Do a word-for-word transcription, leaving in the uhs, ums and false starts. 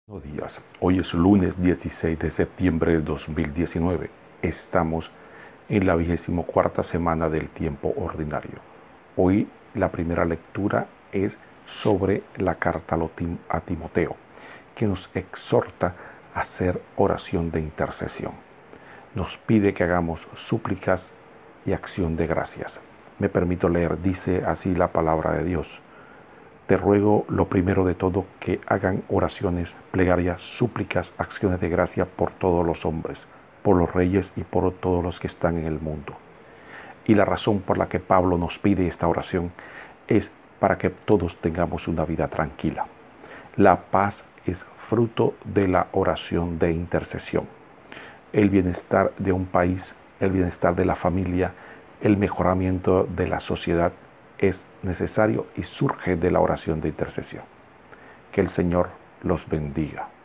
Buenos días. Hoy es lunes dieciséis de septiembre de dos mil diecinueve. Estamos en la vigésimo cuarta semana del tiempo ordinario. Hoy la primera lectura es sobre la carta a Timoteo, que nos exhorta a hacer oración de intercesión. Nos pide que hagamos súplicas y acción de gracias. Me permito leer, dice así la palabra de Dios. Te ruego lo primero de todo que hagan oraciones, plegarias, súplicas, acciones de gracia por todos los hombres, por los reyes y por todos los que están en el mundo. Y la razón por la que Pablo nos pide esta oración es para que todos tengamos una vida tranquila. La paz es fruto de la oración de intercesión. El bienestar de un país, el bienestar de la familia, el mejoramiento de la sociedad es necesario y surge de la oración de intercesión. Que el Señor los bendiga.